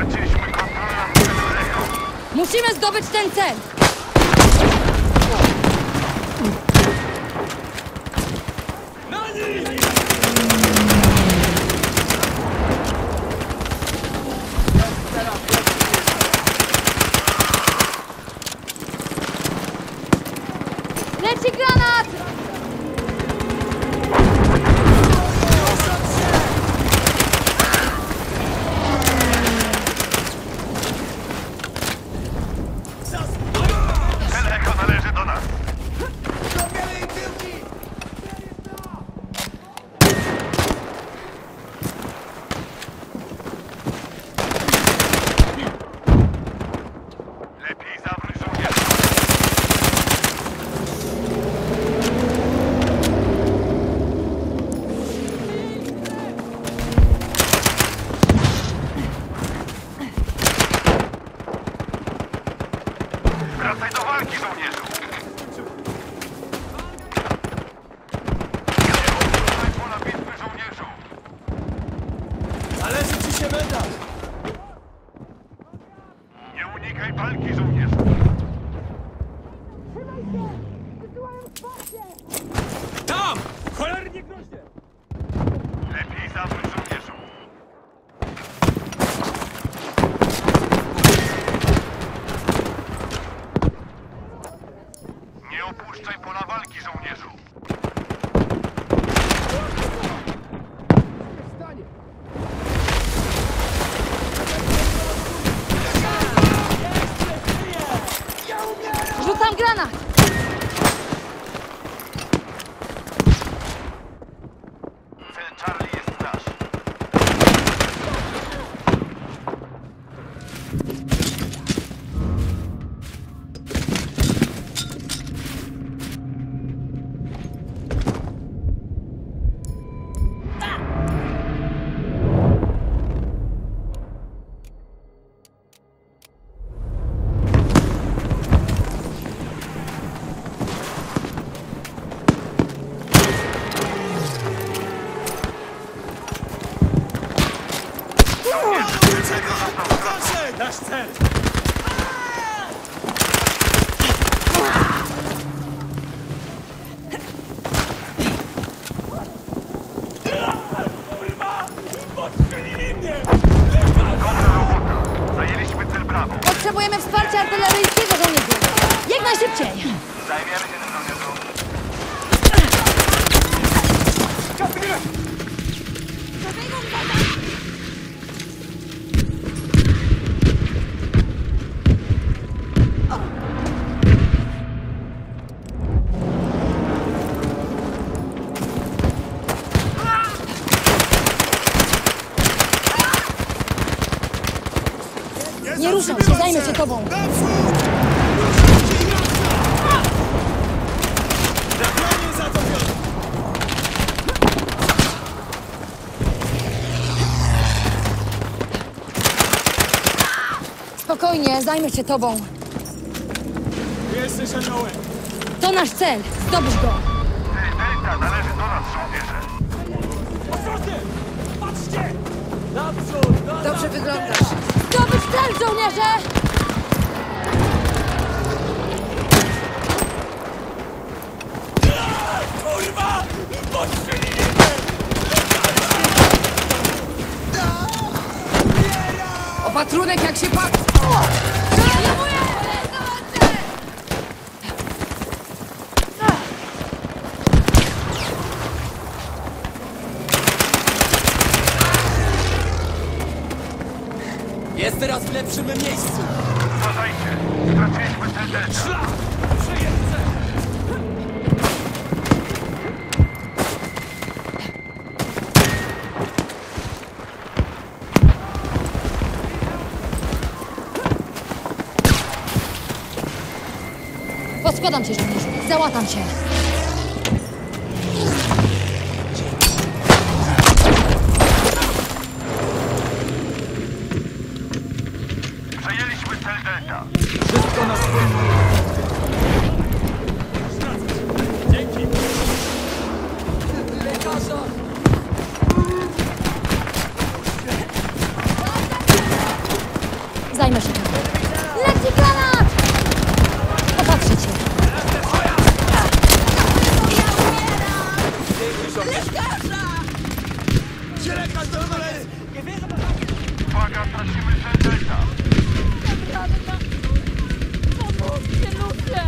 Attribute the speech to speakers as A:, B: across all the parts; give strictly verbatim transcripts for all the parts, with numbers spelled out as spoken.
A: Straciliśmy kontrolę nad celem Echo.
B: Musimy zdobyć ten cel! Leci granat!
A: Cel Echo należy do nas. Lepiej zawróć żołnierza. Wracaj do walki, żołnierzu! Nie opuszczaj pola bitwy, żołnierzu!
C: Należy ci się medal!
A: Nie unikaj walki, żołnierzu!
C: Tam! Cholernie groźnie!
A: Lepiej zawróć żołnierzu! Nie opuszczaj pola walki, żołnierzu!
B: Rzucam granat!
A: Cel Charlie jest nasz.
C: Nasz cel! Kurwa! Podstrzelili mnie!
A: Dobra robota. Zajęliśmy cel Brawo.
B: Potrzebujemy wsparcia artyleryjskiego, żołnierzu! Jak najszybciej!
A: Zajmiemy się tym, żołnierzu.
B: Nie ruszam się, zajmę się tobą!
C: Zabranie zatopione!
B: Spokojnie, zajmę się tobą!
C: Jesteś aniołem!
B: To nasz cel! Zdobycz go!
A: Cel Delta należy do nas, żołnierze.
C: Ostrożnie! Patrzcie! Naprzód! Na
B: Dobrze wyglądasz! Zdobycz cel, żołnierze!
C: Kurwa! Podstrzelili mnie!
B: Opatrunek jak się patrzy!
C: Jest teraz w lepszym miejscu!
A: Uważajcie. Straciliśmy cel Delta.
C: Szlak! Przejeżdżę!
B: Poskładam się, żołnierzu. Załatam się.
A: Przejęliśmy cel Delta.
C: Wszystko na swoim. Dzięki! Lekarza!
B: Zajmę się tym. Leci granat! Popatrzę cię.
C: Gdzie lekarz do cholery? Nie wierzę,
A: Uwaga, tracimy cel Delta.
B: Pomóżcie, ludzie!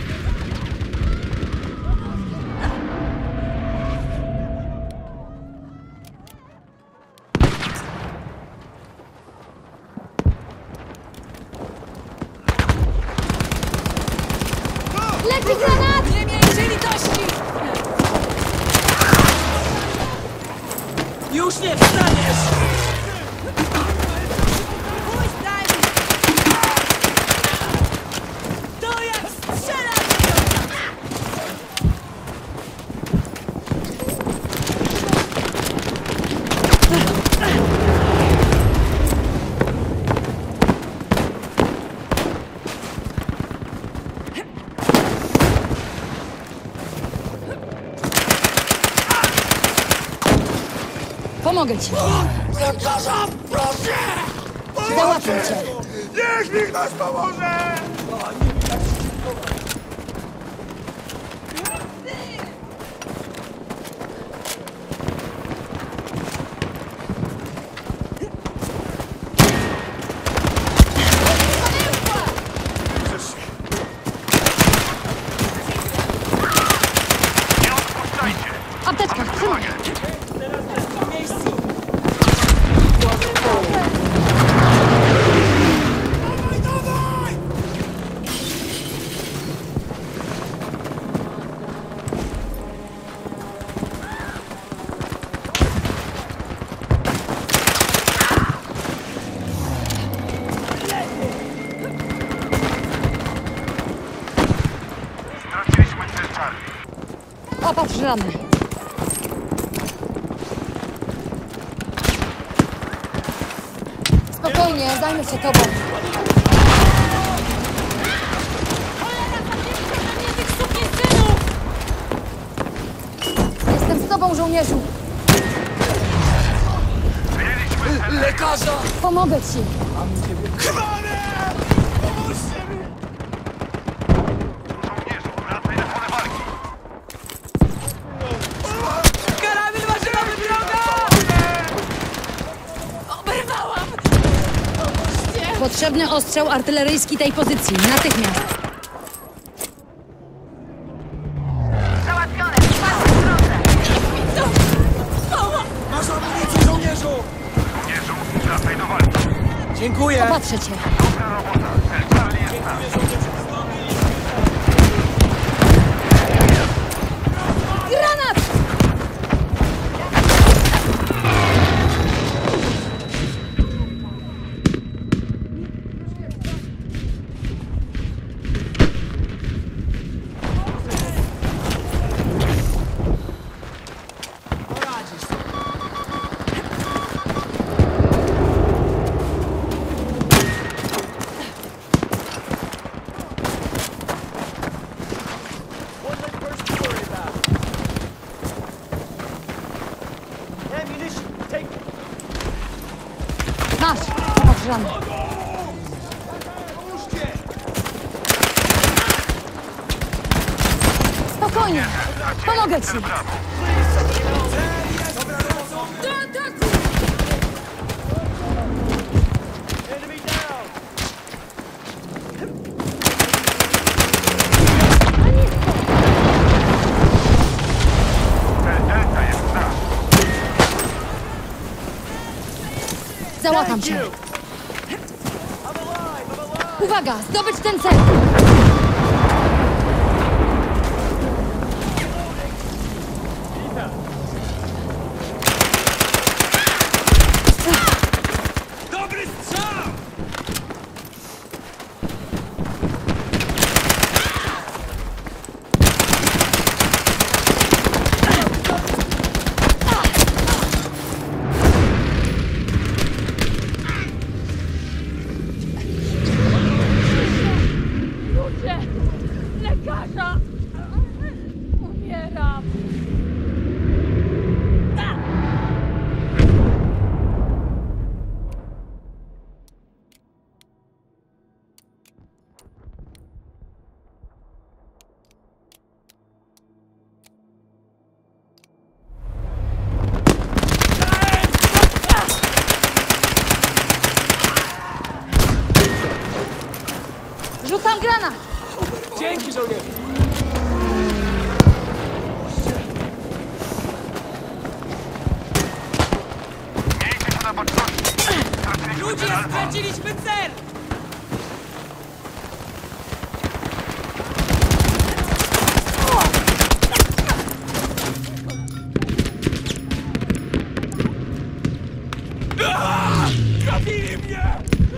B: Leci granat!
D: Nie miejcie litości!
C: Już nie wstaniesz!
D: Pójdź, daj mi! To jak strzelać!
B: Pomogę ci.
C: Lekarza, proszę!
B: Załatwię cię.
A: Niech mi ktoś pomoże! Nie odpuszczajcie!
B: Apteczka, trzymaj.
C: W miejscu!
A: Straciliśmy cel Charlie.
B: Opatrz rany. Spokojnie, zajmę się tobą. Jestem z tobą, żołnierzu.
A: Wyjęliśmy cel.
C: Lekarza!
B: Pomogę ci.
C: Krwawie! Pomóżcie mi!
A: Żołnierzu, wracaj na pole walki.
D: Karabin maszynowy, droga! Oberwałam! Pomóżcie!
B: Potrzebny ostrzał artyleryjski tej pozycji. Natychmiast.
D: Załatwione! Patrz w drodze! To... Pomoc!
C: Masz amunicję, żołnierzu!
A: Żołnierzu, wracaj do walki.
C: Dziękuję!
B: Popatrzę cię.
A: Dobra robota, cel Charlie jest nasz.
B: Granat!
C: Poradzisz sobie. One less person to worry about. Ammunition, take it.
B: Masz. Popatrz rany.
C: Pomóżcie!
B: Spokojnie. Pomogę ci.
A: Brawo.
D: Do ataku!
C: Enemy down!
A: Cel Delta jest nasz.
B: Załatam cię.
C: I'm alive, I'm alive!
B: Uwaga, zdobycz ten cel.
C: Dobry strzał!
D: Ludzie!
B: Rzucam granat!
C: Dzięki, żołnierzu!
A: Miejcie się na baczności. Straciliśmy
C: Ludzie,
A: cel Alfa.
C: straciliśmy cel! Trafili mnie!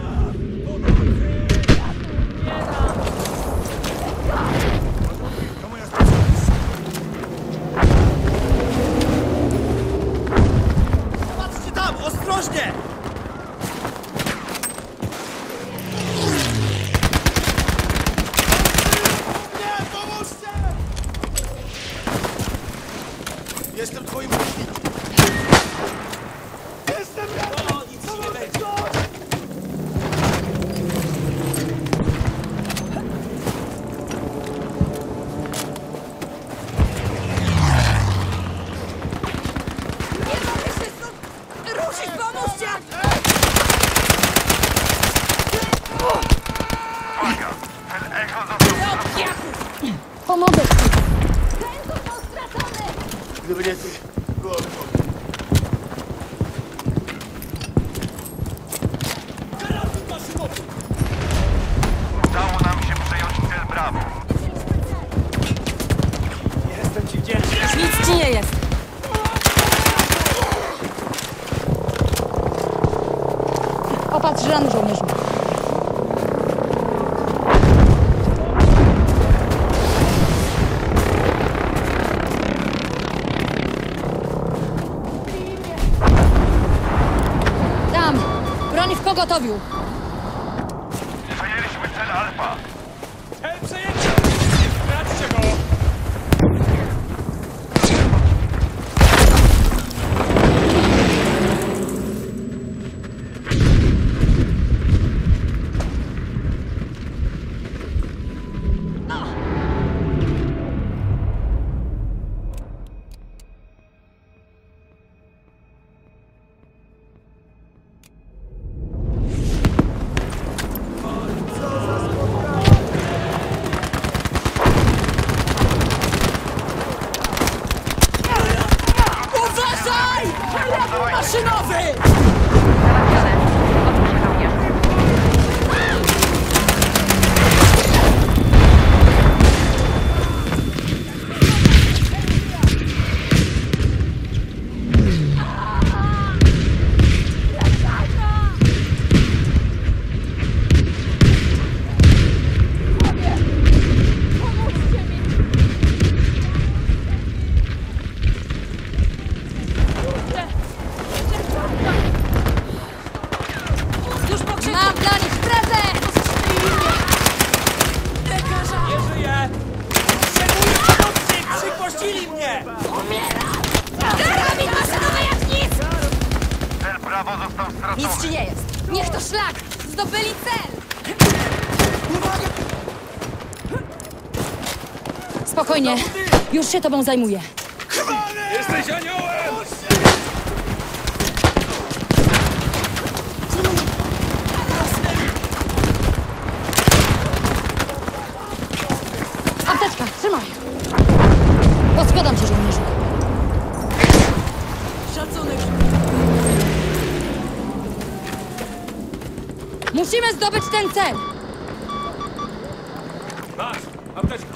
C: Patrzcie tam! Ostrożnie! Nie! Pomóżcie!
E: Jestem twoim myślikiem.
C: Jestem ranny! O, nic ci nie będzie!
B: Nie mogę się stąd ruszyć! Pomóżcie!
A: Uwaga! Cel Echo został...
B: Pomogę ci! Ten został stracony!
E: Gdyby nie ty, byłoby po mnie.
C: Karabin maszynowy!
A: Udało nam się przejąć cel Brawo.
C: Jestem ci wdzięczny!
B: Nic ci nie jest! Opatrz rany, żołnierzu. Tam! Broń w pogotowiu!
A: Przejęliśmy cel Alfa.
C: Cel przejęty! Sprawdźcie go! Uważaj! Karabin maszynowy!
B: Już pokrzywdę! Mam dla nich prezent! Lekarza!
C: Nie żyję! Potrzebuję pomocy! Przypuścili mnie!
B: Karabin maszynowy jak nic!
A: Cel Brawo został stracony.
B: Nic ci nie jest! Niech to szlak! Zdobyli cel! Spokojnie, już się tobą zajmuję.
C: Jesteś aniołem!
B: Apteczka, trzymaj! Podskładam cię, żołnierzu.
C: Szacunek!
B: Musimy zdobyć ten cel!
C: Masz! Apteczka!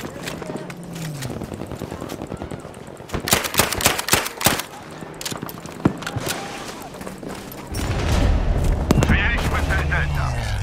A: Przejęliśmy cel Delta.